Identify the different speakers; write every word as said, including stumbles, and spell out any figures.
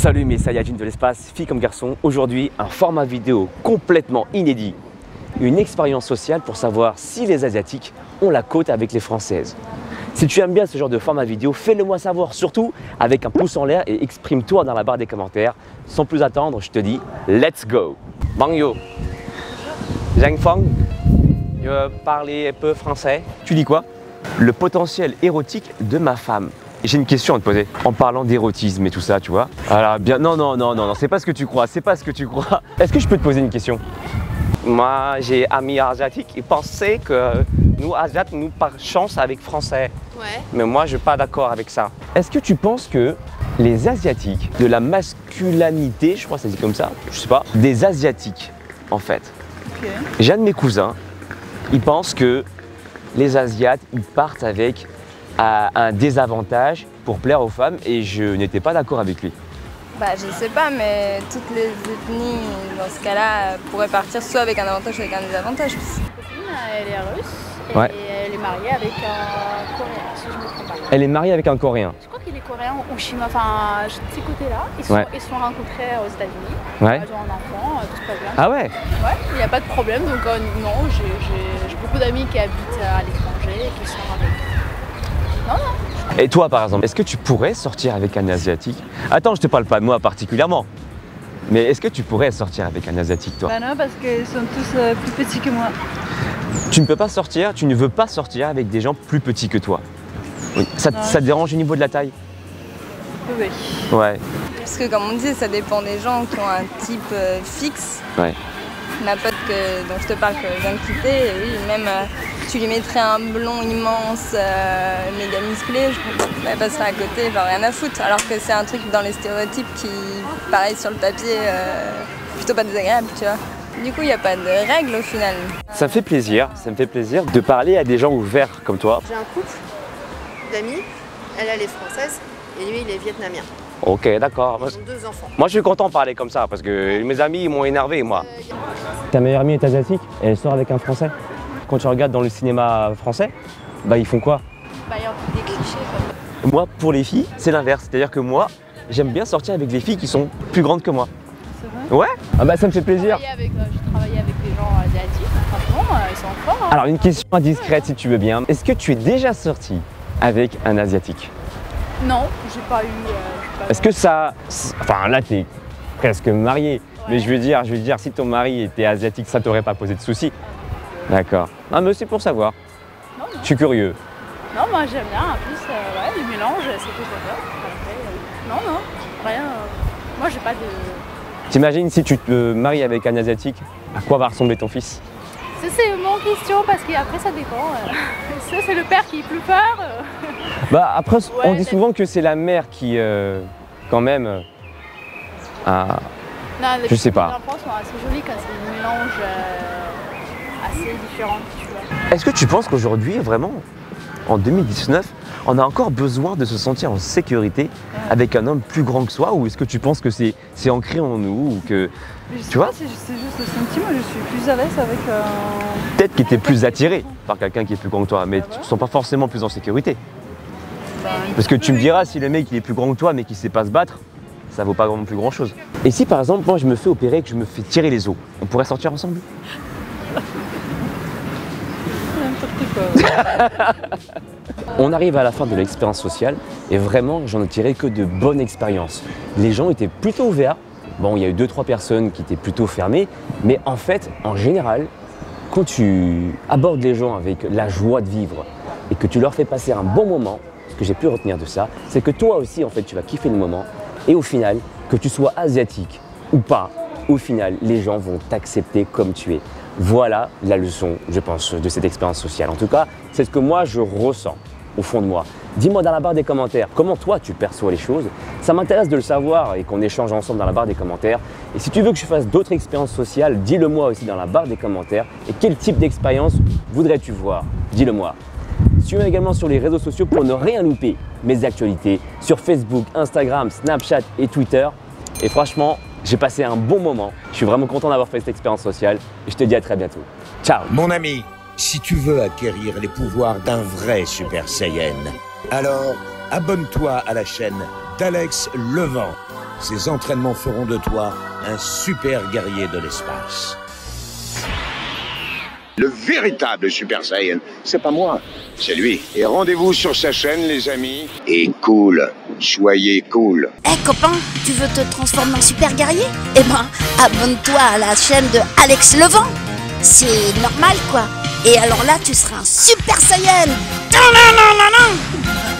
Speaker 1: Salut mes Saiyajins de l'espace, filles comme garçons. Aujourd'hui, un format vidéo complètement inédit. Une expérience sociale pour savoir si les Asiatiques ont la cote avec les Françaises. Si tu aimes bien ce genre de format vidéo, fais-le moi savoir, surtout avec un pouce en l'air et exprime-toi dans la barre des commentaires. Sans plus attendre, je te dis, let's go. Bangyo. Zhang Feng, je parle un peu français. Tu dis quoi? Le potentiel érotique de ma femme. J'ai une question à te poser, en parlant d'érotisme et tout ça, tu vois. Alors bien, non, non, non, non, non, c'est pas ce que tu crois, c'est pas ce que tu crois. Est-ce que je peux te poser une question? Moi, j'ai amis asiatiques, ils pensaient que nous, Asiates, nous par chance avec français.
Speaker 2: Ouais.
Speaker 1: Mais moi, je suis pas d'accord avec ça. Est-ce que tu penses que les Asiatiques, de la masculinité, je crois que ça se dit comme ça, je sais pas, des Asiatiques, en fait.
Speaker 2: Ok.
Speaker 1: J'ai un de mes cousins, il pense que les Asiates, ils partent avec à un désavantage pour plaire aux femmes et je n'étais pas d'accord avec lui.
Speaker 3: Bah je sais pas, mais toutes les ethnies dans ce cas-là pourraient partir soit avec un avantage soit avec un désavantage.
Speaker 2: Ma copine, elle est russe et
Speaker 1: Ouais.
Speaker 2: elle est mariée avec un Coréen, si je me trompe pas.
Speaker 1: Elle est mariée avec un Coréen.
Speaker 2: Je crois qu'il est coréen ou chinois, enfin de ces côtés-là. Ils se
Speaker 1: Ouais.
Speaker 2: sont, ils se sont rencontrés aux États-Unis.
Speaker 1: Ouais.
Speaker 2: Ils ont un enfant, tout se passe bien.
Speaker 1: Ah ouais?
Speaker 2: Ouais, il n'y a pas de problème, donc euh, non, j'ai j'ai beaucoup d'amis qui habitent à l'étranger et qui sont avec. Non, non.
Speaker 1: Et toi par exemple, est-ce que tu pourrais sortir avec un Asiatique? Attends, je te parle pas de moi particulièrement. Mais est-ce que tu pourrais sortir avec un Asiatique toi?
Speaker 4: Bah non, parce qu'ils sont tous euh, plus petits que moi.
Speaker 1: Tu ne peux pas sortir, tu ne veux pas sortir avec des gens plus petits que toi. Oui. Ça,
Speaker 4: Non,
Speaker 1: ça te dérange au niveau de la taille?
Speaker 4: Oui.
Speaker 1: Ouais.
Speaker 3: Parce que comme on dit, ça dépend des gens qui ont un type euh, fixe.
Speaker 1: Ouais.
Speaker 3: Ma pote que, dont je te parle que je viens de quitter, oui, même euh, tu lui mettrais un blond immense, euh, méga musclé, je, elle passerait à côté, genre rien à foutre. Alors que c'est un truc dans les stéréotypes qui, pareil sur le papier, euh, plutôt pas désagréable, tu vois. Du coup, il n'y a pas de règle au final.
Speaker 1: Ça me fait plaisir, ça me fait plaisir de parler à des gens ouverts comme toi.
Speaker 5: J'ai un couple d'amis, elle, elle est française et lui, il est vietnamien.
Speaker 1: Ok, d'accord.
Speaker 5: Ils ont deux enfants.
Speaker 1: Moi, je suis content de parler comme ça parce que mes amis ils m'ont énervé, moi. Ta meilleure amie est asiatique et elle sort avec un Français. Quand tu regardes dans le cinéma français, bah ils font quoi?
Speaker 2: Bah, il y a un peu des clichés quoi.
Speaker 1: Moi, pour les filles, c'est l'inverse. C'est-à-dire que moi, j'aime bien sortir avec des filles qui sont plus grandes que moi.
Speaker 4: C'est vrai?
Speaker 1: Ouais? Ah bah ça me fait plaisir.
Speaker 2: J'ai travaillé avec, euh, j'ai travaillé avec des gens asiatiques, franchement, euh, ils sont forts. Hein.
Speaker 1: Alors une question indiscrète si tu veux bien. Est-ce que tu es déjà sorti avec un asiatique?
Speaker 2: Non, j'ai pas eu. Euh, j'ai pas
Speaker 1: Est-ce que ça... Enfin là, t'es presque marié. Mais je veux dire, je veux dire, si ton mari était asiatique, ça t'aurait pas posé de soucis. D'accord. Ah mais c'est pour savoir.
Speaker 2: Non, non.
Speaker 1: Je suis curieux.
Speaker 2: Non, moi j'aime bien, en plus, euh, ouais, les mélanges, c'est tout ça. Après, euh, non, non, rien. euh, moi j'ai pas de.
Speaker 1: T'imagines si tu te maries avec un asiatique, à quoi va ressembler ton fils?
Speaker 2: Ça c'est mon question parce qu'après ça dépend. euh, ça c'est le père qui est plus peur. euh.
Speaker 1: Bah après, on dit
Speaker 2: Ouais,
Speaker 1: souvent que c'est la mère qui, euh, quand même, euh, a...
Speaker 2: Non, les
Speaker 1: Je sais
Speaker 2: petites
Speaker 1: pas.
Speaker 2: enfants sont assez jolis quand c'est des mélanges euh, assez différents, tu vois.
Speaker 1: Est-ce que tu penses qu'aujourd'hui, vraiment, en deux mille dix-neuf, on a encore besoin de se sentir en sécurité avec un homme plus grand que soi, ou est-ce que tu penses que c'est c'est ancré en nous, ou que
Speaker 4: Je sais
Speaker 1: Tu vois
Speaker 4: pas, c'est juste, c'est juste le sentiment, je suis plus à l'aise avec euh,
Speaker 1: peut-être qu'il était plus attiré par quelqu'un qui est plus grand que toi, mais tu ne te sens pas forcément plus en sécurité? Parce que tu me diras, si le mec il est plus grand que toi mais qu'il sait pas se battre, ça vaut pas vraiment plus grand chose. Et si par exemple, moi je me fais opérer et que je me fais tirer les os, on pourrait sortir ensemble?
Speaker 4: n'importe quoi.
Speaker 1: On arrive à la fin de l'expérience sociale et vraiment j'en ai tiré que de bonnes expériences. Les gens étaient plutôt ouverts. Bon, il y a eu deux trois personnes qui étaient plutôt fermées, mais en fait, en général, quand tu abordes les gens avec la joie de vivre et que tu leur fais passer un bon moment, ce que j'ai pu retenir de ça, c'est que toi aussi en fait tu vas kiffer le moment et au final, que tu sois asiatique ou pas, au final, les gens vont t'accepter comme tu es. Voilà la leçon, je pense, de cette expérience sociale. En tout cas, c'est ce que moi je ressens au fond de moi. Dis-moi dans la barre des commentaires comment toi tu perçois les choses. Ça m'intéresse de le savoir et qu'on échange ensemble dans la barre des commentaires. Et si tu veux que je fasse d'autres expériences sociales, dis-le moi aussi dans la barre des commentaires. Et quel type d'expérience voudrais-tu voir? Dis-le moi. Suis-moi également sur les réseaux sociaux pour ne rien louper mes actualités sur Facebook, Instagram, Snapchat et Twitter. Et franchement, j'ai passé un bon moment. Je suis vraiment content d'avoir fait cette expérience sociale et je te dis à très bientôt. Ciao!
Speaker 6: Mon ami, si tu veux acquérir les pouvoirs d'un vrai Super Saiyan, alors abonne-toi à la chaîne d'Alex Levent. Ces entraînements feront de toi un super guerrier de l'espace.
Speaker 7: Le véritable Super Saiyan, c'est pas moi, c'est lui. Et rendez-vous sur sa chaîne, les amis. Et cool, soyez cool.
Speaker 8: Eh hey, copain, tu veux te transformer en super guerrier? Eh ben, abonne-toi à la chaîne de Alex Levent. C'est normal quoi. Et alors là, tu seras un Super Saiyan. Non, non, non, non, non.